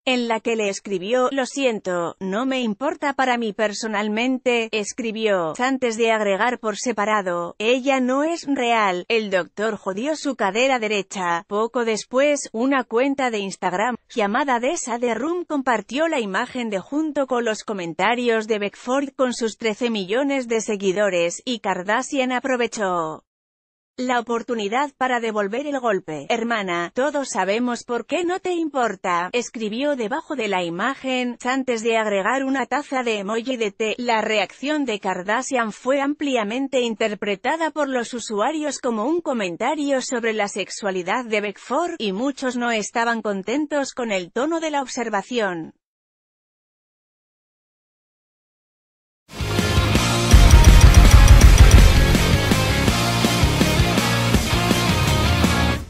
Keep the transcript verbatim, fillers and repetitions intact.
en la que le escribió: «Lo siento, no me importa para mí personalmente», escribió, antes de agregar por separado: «Ella no es real, el doctor jodió su cadera derecha». Poco después, una cuenta de Instagram, llamada The Shade Room, compartió la imagen de junto con los comentarios de Beckford con sus trece millones de seguidores, y Kardashian aprovechó la oportunidad para devolver el golpe. «Hermana, todos sabemos por qué no te importa», escribió debajo de la imagen, antes de agregar una taza de emoji de té. La reacción de Kardashian fue ampliamente interpretada por los usuarios como un comentario sobre la sexualidad de Beckford, y muchos no estaban contentos con el tono de la observación.